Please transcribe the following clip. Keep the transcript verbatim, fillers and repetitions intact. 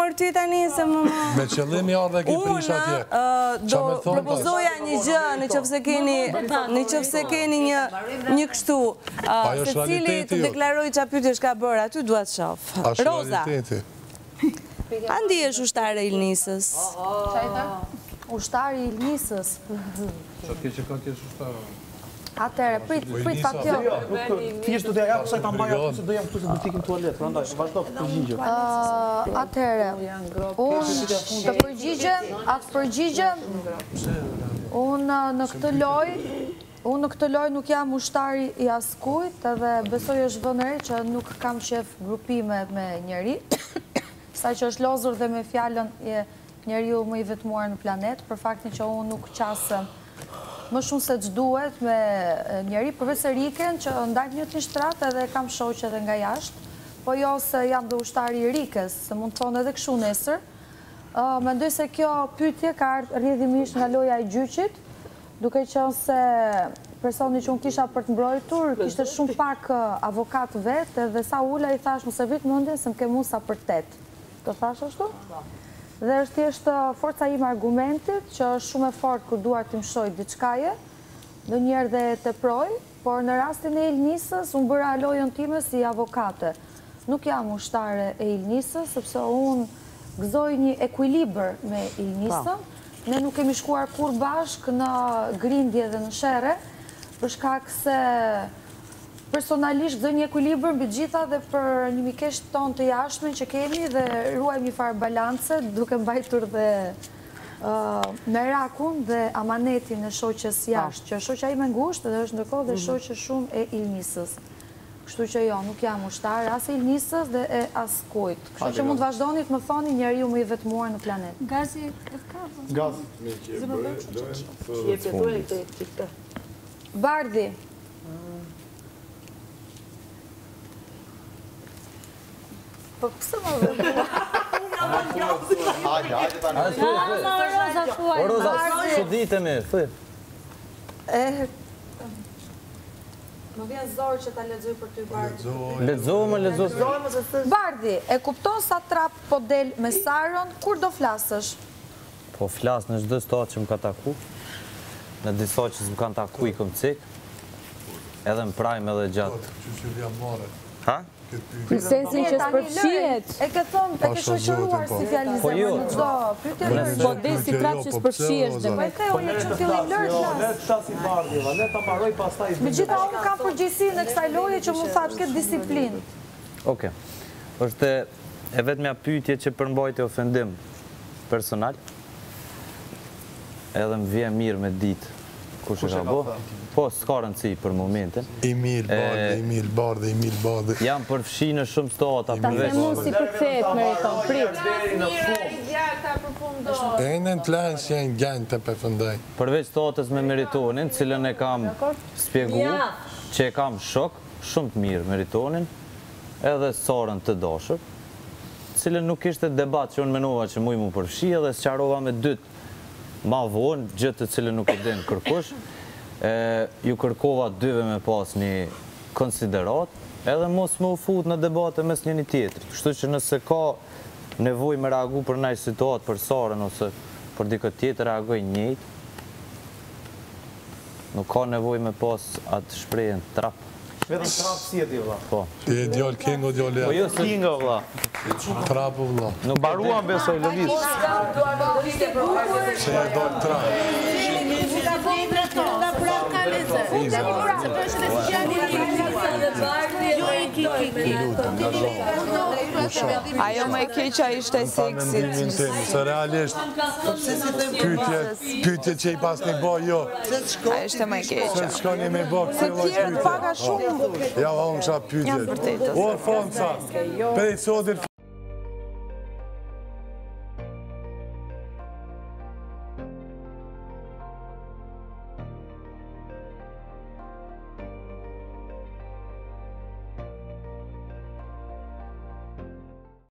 mërë ty tani se më më... Me qëllimi ardhe ki prish atje. Unë do propozoja një gjë në qëfëse keni në qëfëse keni një kështu se cili të deklaroj që a pyetje shka bërë aty duat shofë. Roza, andi është ushtare Ilnisës? Ushtari Ilnisës? Qa ke që ka kesh ushtare? Atere, prit, prit fa kjo. Thjesht të ja, pësa ta mbaja, se do jam këtu se butikin tualet, rëndaj, vazhdo për përgjigje. Atere, unë të përgjigjem, atë përgjigjem, unë në këtë loj, unë në këtë loj nuk jam ushtari i askujt, edhe besoj është vënëri që nuk kam qef grupime me njeri, saj që është lozur dhe me fjallën njeri u më i vetmuar në planet, për faktin që unë nuk qasëm më shumë se që duhet me njeri, përveç se Riken që ndajt një të një shtratë edhe kam shoqe edhe nga jashtë, po jo se jam dhe ushtari i Rikes, se mund të thonë edhe këshu nesër. Mendoj se kjo pyetje ka ardhur rrjedhimisht nga loja e gjyqit, duke qenë se personi që unë kisha për të mbrojtur, kishte shumë pak avokat vetë, edhe sa ula i thash më se vit mundin se më ke mund sa për tet. Të thash ashtu? Dhe është thjesht forca ime argumentit, që është shumë e fort kur duar të mshoj diçkaje, në njerë dhe të proj, por në rastin e Ilnisës, unë bëra lojën time si avokate. Nuk jam ushtare e Ilnisës, sepse unë gëzoj një ekuilibër me Ilnisën, ne nuk kemi shkuar kur bashk në grindje dhe në shere, për shkak se personalisht gëzoj një ekuilibër mbi gjitha dhe për një mikesht ton të jashtme që kemi dhe ruajmë një farë balance duke mbajtur dhe merakun dhe amanetin e shoqes jashtë, që shoqja ime ngushtë dhe është ndërkohë dhe shoqe shumë e Ilnisës. Kështu që jo, nuk jam ushtar as e Ilnisës dhe e as kujt. Kështu që mund të vazhdoni të më thoni njeriu më i vetmuar në planet. Gazi e ka? Gazi. Bardhi. Po pëse më dhe? Hajde, hajde ta në. Roza, thuaj. O Roza, që dite me, thuj. Më vjen zorë që ta lexoj për ty, Bardhi. Ledzo më, ledzo. Bardhi, e kupton sa trap po del me Saron, kur do flasësh? Po flasë në çdo statë që më ka taku. Në disa që s'më kanë taku i këm cik. Edhe më prajmë edhe gjatë. Ha? Në sensin që s'përfshihet. E ke thonë, e ke shoqëruar si fjalizem në çdo pyetje. Po dhe si trap që s'përfshihesh dhe me. Po e the unë që fillim lërë flas. Le të flasim Bardhiva, le ta mbaroj pastaj. Megjithatë unë kam përgjegjësinë në kësaj loje që mund thatë këtë disiplinë. Oke. Është e vetmja pyetje që përmbajti ofendim personal. Edhe më vjen mirë me ditë kush e ka bo. Po, s'ka rëndësi për momentin. Emil Bardhi, Emil Bardhi, Emil Bardhi. Jam përfshi në shumë stata. Ta se mu si përkthehet meriton, prit. E në në të lanë që janë gjanë të përfëndaj. Përveç statës me meritonin, cilën e kam spjegu, që e kam shok, shumë të mirë meritonin, edhe Sarën të dashur, cilën nuk ishte debat që unë menova që muj mu përfshi, edhe sqarova me dytë ma vonë, gjëtë të cilën nuk e din kërkush, ju kërkova dyve me pas një konsiderat, edhe mos më u fut në debate mes njëni tjetër. Kështu që nëse ka nevoj me reagu për nëjë situatë për Sarën, ose për dikët tjetër reagoj njëjtë, nuk ka nevoj me pas atë shprejën trap. Vetëm trap si e di, vla. Po. Ti e djallë kingo, djallë Po jo se Kinga, vla. trapu, vla. nuk Baruan besoj, lëviz. Se e dojnë trap. Ajo më e keqa ishte seksit. Se realisht, pyetje që i pas një bo, jo. A ishte më e keqa. Se shkoni me bo, Se tjerët paka shumë. Ja, unë kisha pyetje. O, Fonca, prej sotit